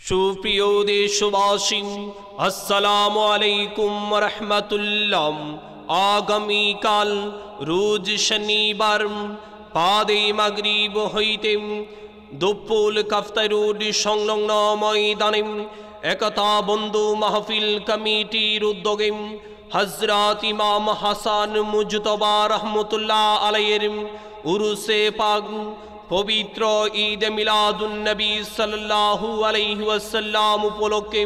সুপ্রিয় দেশবাসী, আসসালামু আলাইকুম ওয়া রাহমাতুল্লাহ। আগামীকাল রোজ শনিবার পাদে মাগরিব হইতে দুপুল কাফতা রোড সংলগ্ন ময়দানে একতা বন্ধু মাহফিল কমিটির উদ্যোগে হযরত ইমাম হাসান মুজতবা রহমতুল্লাহ আলাইহির উরুসে পাক পবিত্র ঈদ মিলাদুন নবী সাল্লাল্লাহু আলাইহি ওয়াসাল্লাম উপলক্ষে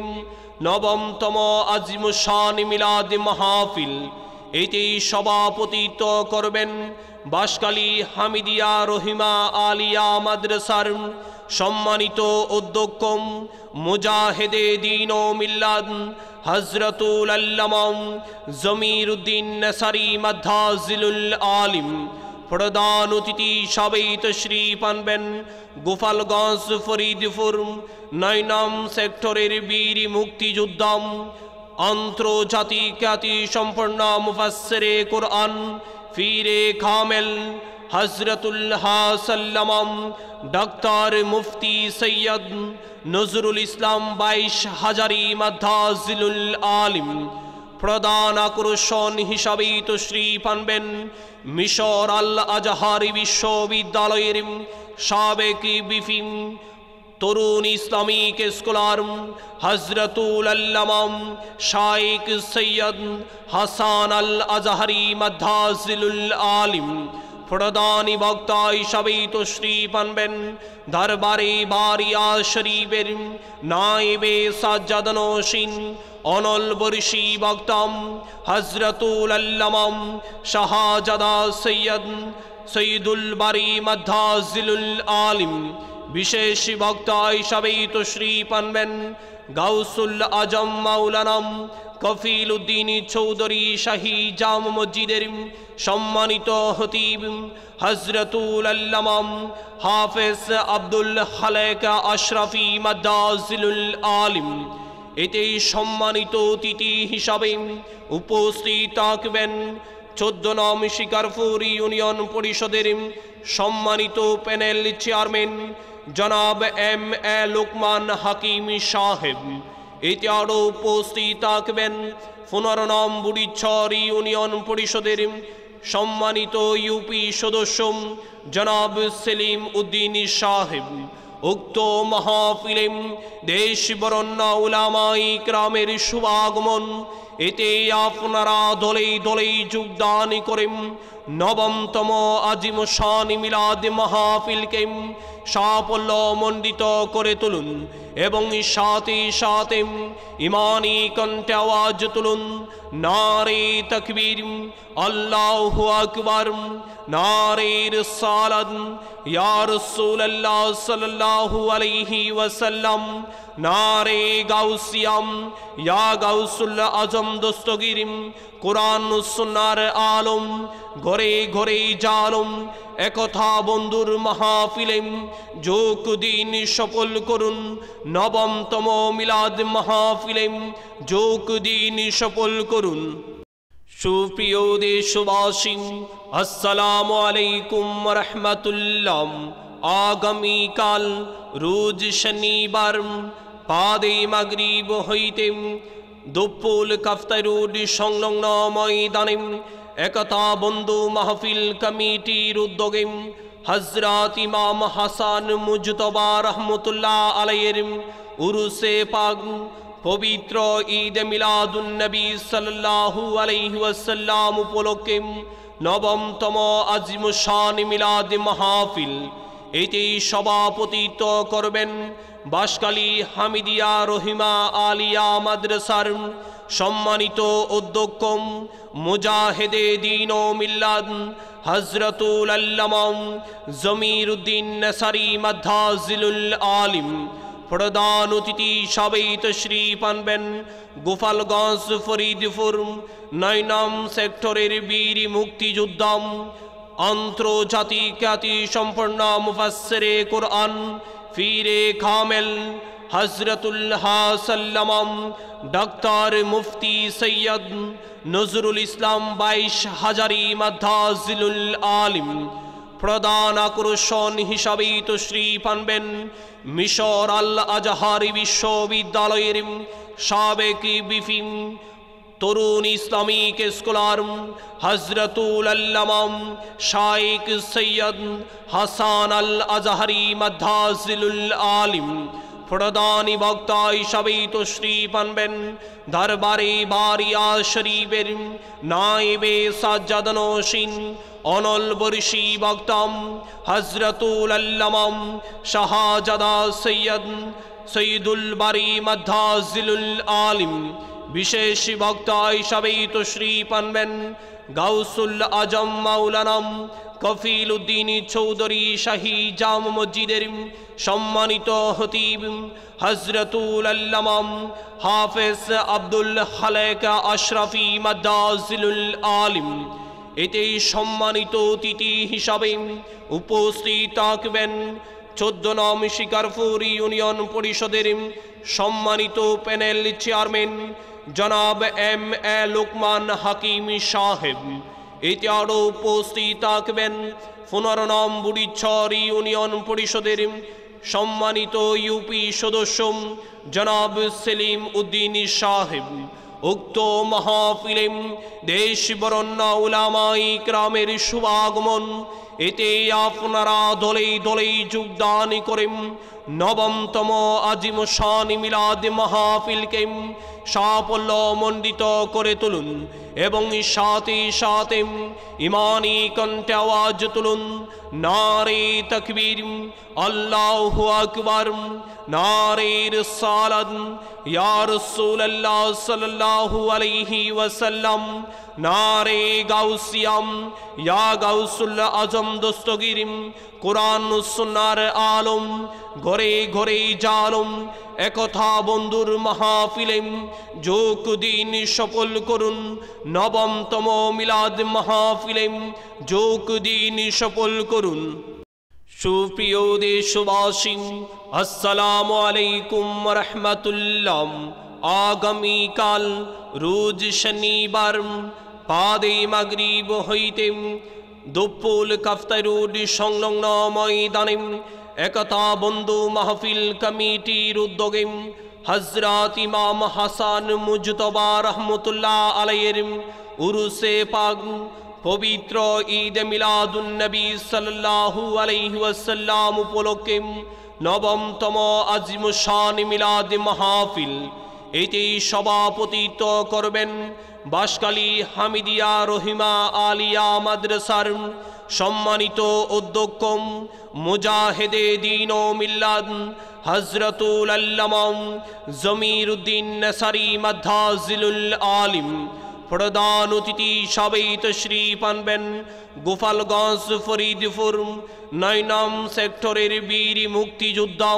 নবমতম আজিমুশান মিলাদ মাহফিল এতে সভাপতিত্ব করবেন বাসকালী হামিদিয়া রহিমা আলিয়া মাদ্রাসার সম্মানিত অধ্যক্ষ মুজাহিদে দ্বীন ও মিল্লাত হযরতুল আল্লামা জমিরউদ্দিন নাসারি মাদ্দাজিলুল আলিম। প্রধান অতিথি হিসাবে তশরিফ আনবেন গোপালগঞ্জ ফরিদপুর ৯ নং সেক্টরের বীর মুক্তিযোদ্ধা আন্তর্জাতিক খ্যাতি সম্পন্ন মুফাসসিরে কুরআন ফিরে কামেল হযরতুল্লাহ সাল্লাম ডাক্তার মুফতি সৈয়দ নজরুল ইসলাম ২২ হাজারি মাদ্দাজিলুল আলিম। প্রধান আকর্ষণ হিসাবে তশরিফ আনবেন মিশর আল আজহার বিশ্ববিদ্যালয়ের সাবেক ভিপি তরুণ ইসলামিক স্কলার হযরতুল আল্লামা শাইখ সৈয়দ হাসান আল আজহারি মাদ্দাজিলুল আলিম। প্রধান বক্তা হিসাবে তশরিফ আনবেন দরবারে বারিয়া শরীফের নায়েবে সাজ্জাদানশীন অনল বর্ষী বক্তা হযরতুল আল্লামা শাহজাদা সৈয়দ সৈয়দুল বারী মাদ্দাজিলুল আলিম। বিশেষ বক্তা হিসাবে তশরিফ আনবেন গাউসুল আজম মাওলানা কফিল উদ্দিন চৌধুরী শাহী জাম মসজিদের সম্মানিত খতিব হযরতুল আল্লামা হাফেজ আব্দুল খালেক আশরাফি মাদ্দাজিলুল আলিম। এতে সম্মানিত অতিথি হিসাবে উপস্থিত থাকবেন ১৪ নং শিকারপুর ইউনিয়ন পরিষদের সম্মানিত প্যানেল চেয়ারম্যান জনাব এম এ লোকমান হাকিম সাহেব। এতে আরও উপস্থিত থাকবেন ১৫ নং বুড়িচর ইউনিয়ন পরিষদের সম্মানিত ইউপি সদস্য জনাব সেলিম উদ্দিন সাহেব। উক্ত মাহফিলে দেশ বরেণ্য উলামায়ে ইকরামের শুভাগমন। এতে আপনারা দলে দলে যোগদান করেন নবমতম আজিমুশান মিলাদ মাহফিলকে সাফল্যমণ্ডিত করে তুলুন এবং সাথে সাথে ইমানি কণ্ঠে আওয়াজ তুলুন নারে তাকবীর, আল্লাহু আকবার, নারে রিসালাত, ইয়া রাসূলুল্লাহ সাল্লাল্লাহু আলাইহি ওয়াসাল্লাম, নারে গাউসিয়াম, ইয়া গাউসুল আজম দস্তগীর, কুরআন ও সুন্নাহর আলম, ঘরে ঘরে জালম। একথা বন্ধুর মাহফিলে যোগ দিন সফল করুন। নবমতম মিলাদ মাহফিলে যোগ দিন সফল করুন। সুপ্রিয় দেশবাসী, আসসালামু আলাইকুম ওয়া রাহমাতুল্লাহ। আগামীকাল রোজ শনিবার পাদে মাগরিব হইতে দুপুল কাফতা রোড সংলগ্ন ময়দানে একতা বন্ধু মাহফিল কমিটির উদ্যোগে হযরত ইমাম হাসান মুজতবা রহমতুল্লাহ আলাইহির উরুসে পাক পবিত্র ঈদ মিলাদুন নবী সাল্লাল্লাহু আলাইহি ওয়াসাল্লাম উপলক্ষে নবমতম আজিমুশান মিলাদ মাহফিল এতে সভাপতিত্ব করবেন বাসকালী হামিদিয়া রহিমা আলিয়া মাদ্রাসার সম্মানিত অধ্যক্ষ মুজাহিদে দ্বীন ও মিল্লাত হযরতুল আল্লামা জমিরউদ্দিন নাসারি মাদ্দাজিলুল আলিম। প্রধান অতিথি হিসাবে তশরিফ আনবেন গোপালগঞ্জ ফরিদপুর ৯ নং সেক্টরের বীর মুক্তিযোদ্ধা আন্তর্জাতিক খ্যাতি সম্পন্ন মুফাসসিরে কুরআন ফিরে কামেল হযরতুল্লাহ সাল্লাম ডাক্তার মুফতি সৈয়দ নজরুল ইসলাম ২২ হাজারি মাদ্দাজিলুল আলিম। প্রধান আকর্ষণ হিসাবে তশরিফ আনবেন মিশর আল আজহার বিশ্ববিদ্যালয়ের সাবেক ভিপি তরুণ ইসলামিক স্কলার হযরতুল আল্লামা শাইখ সৈয়দ হাসান আল আজহারি মাদ্দাজিলুল আলিম। প্রধান বক্তা হিসাবে তশরিফ আনবেন দরবারে বারিয়া শরীফের নায়েবে সাজ্জাদানশীন অনল বর্ষী বক্তা হযরতুল আল্লামা শাহজাদা সৈয়দ সৈয়দুল বারী মাদ্দাজিলুল আলিম। বিশেষ বক্তা হিসাবে তশরিফ আনবেন গাউসুল আজম মাওলানা কফিল উদ্দিন চৌধুরী শাহী জাম মসজিদের সম্মানিত খতিব হযরতুল আল্লামা হাফেজ আব্দুল খালেক আশরাফি মাদ্দাজিলুল আলিম। এতে সম্মানিত অতিথি হিসাবে উপস্থিত থাকবেন 14 নং শিকারপুর ইউনিয়ন পরিষদের সম্মানিত প্যানেল চেয়ারম্যান জনাব এম এ লোকমান হাকিম সাহেব। এতে আরও উপস্থিত থাকবেন 15 নং বুড়িচর ইউনিয়ন পরিষদের সম্মানিত ইউপি সদস্য জনাব সেলিম উদ্দিন সাহেব। উক্ত মাহফিলে দেশ বরেণ্য উলামায়ে ইকরামের শুভাগমন। এতে আপনারা দলে দলে যোগদান করেন নবমতম আজিম শান মিলাদ মাহফিলকে সাফল্যমণ্ডিত করে তুলুন এবং সাথে সাথে ইমানি কণ্ঠে আওয়াজ তুলুন নারে তাকবীর, আল্লাহু আকবার, নারে রিসালাত, ইয়া রাসূলুল্লাহ সাল্লাল্লাহু আলাইহি ওয়াসাল্লাম, নারে গাউসিয়াম, ইয়া গাউসুল আজম দস্তগীর, কুরআন ও সুন্নাহর আলম, ঘরে ঘরে জালম। একথা বন্ধুর মাহফিলে যোগ দিন সফল করুন। নবমতম মিলাদ মাহফিলে যোগ দিন সফল করুন। সুপ্রিয় দেশবাসী, আসসালামু আলাইকুম রাহমাতুল্লাহ। আগামীকাল রোজ শনিবার পাদে মাগরিব হইতে দুপুল কাফতাই রোড সংলগ্ন ময়দানে একতা বন্ধু মাহফিল কমিটির উদ্যোগে হযরত ইমাম হাসান মুজতবা রহমতুল্লাহ আলাইহির উরুসে পাক পবিত্র ঈদ মিলাদুন নবী সাল্লাল্লাহু আলাইহি ওয়াসাল্লাম উপলক্ষে নবমতম আজিম শান মিলাদ মাহফিল। এতে সভাপতিত্ব করবেন বাসকালী হামিদিয়া রহিমা আলিয়া মাদ্রাসার সম্মানিত অধ্যক্ষ মুজাহিদে দ্বীন ও মিল্লাত হযরতুল আল্লামা জমির উদ্দিন নেসারি মাদ্দাজিলুল আলিম। প্রধান অতিথি হিসাবে তশরিফ আনবেন গোপালগঞ্জ ফরিদপুর 9 নং সেক্টরের বীর মুক্তিযোদ্ধা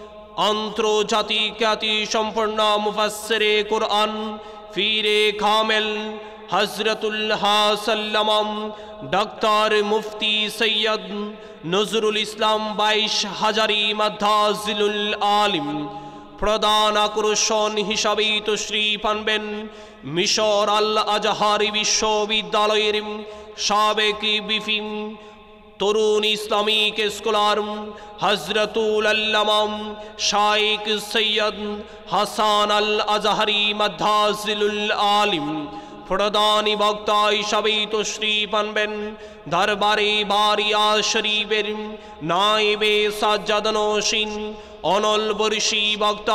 আন্তর্জাতিক খ্যাতি সম্পন্ন মুফাসসিরে কুরআন ফিরে কামেল হযরতুল্লাহ সাল্লাম ডাক্তার মুফতি সৈয়দ নজরুল ইসলাম 22 হাজারি মাদ্দাজিলুল আলিম। প্রধান আকর্ষণ হিসাবে তশরিফ আনবেন মিশর আল আজহার বিশ্ববিদ্যালয়ের সাবেক ভিপি তরুণ ইসলামিক স্কলার হযরতুল আল্লামা শাইখ সৈয়দ হাসান আল আজহারি মাদ্দাজিলুল আলিম। প্রধান বক্তা হিসাবে তশরিফ আনবেন দরবারে বারিয়া শরীফের নায়েবে সাজ্জাদানশীন অনল বর্ষী বক্তা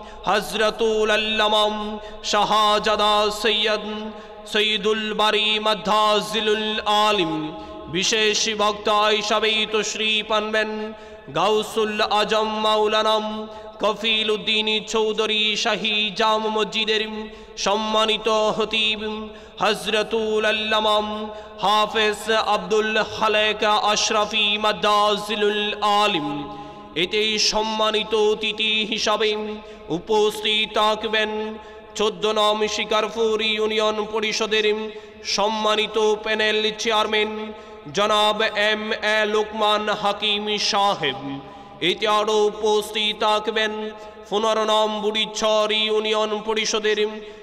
হযরতুল আল্লামা শাহজাদা সৈয়দ সৈয়দুল বারী মাদ্দাজিলুল আলিম। বিশেষ বক্তা হিসাবে তশরিফ আনবেন গাউসুল আজম মাওলানা কফিল উদ্দিন চৌধুরী শাহী জাম মসজিদের সম্মানিত খতিব হযরতুল আল্লামা হাফেজ আব্দুল খালেক আশরাফি মাদ্দাজিলুল আলিম। এতে সম্মানিত অতিথি হিসাবে উপস্থিত থাকবেন 14 নং শিকারপুর ইউনিয়ন পরিষদের সম্মানিত প্যানেল চেয়ারম্যান জনাব এম এ লোকমান হাকিম সাহেব। এতে আরও উপস্থিত থাকবেন 15 নং বুড়িচর ইউনিয়ন পরিষদের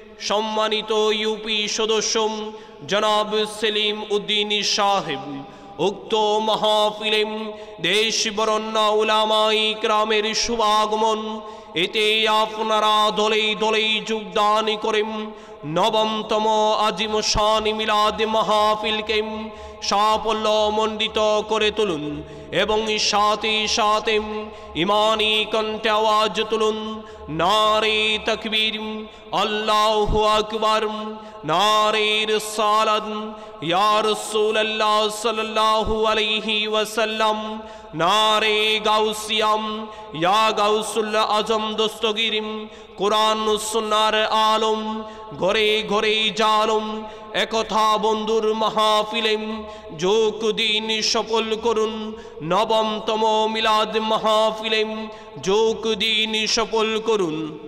সম্মানিত ইউপি সদস্য জনাব সেলিম উদ্দিন সাহেব। উক্ত মাহফিলে দেশ বরেণ্য উলামায়ে কেরামের শুভাগমন। এতে আপনারা দলে দলে যোগদান করেন নবমতম আজিম শান মিলাদ মাহফিলকে সাফল্যমণ্ডিত করে তুলুন এবং সাথে সাথে ইমানি কণ্ঠে আওয়াজ তুলুন নারে তাকবীর, আল্লাহু আকবার, নারে রিসালাত, ইয়া রাসূলুল্লাহ সাল্লাল্লাহু আলাইহি ওয়াসাল্লাম, নারে গাউসিয়াম, ইয়া গাউসুল আজম দস্তগীর, কোরআন ও সুন্নাহর আলম, ঘরে ঘরে জালম। একথা বন্ধুর মাহফিলে যোগ দিন সফল করুন। নবমতম মিলাদ মাহফিলে যোগ দিন সফল করুন।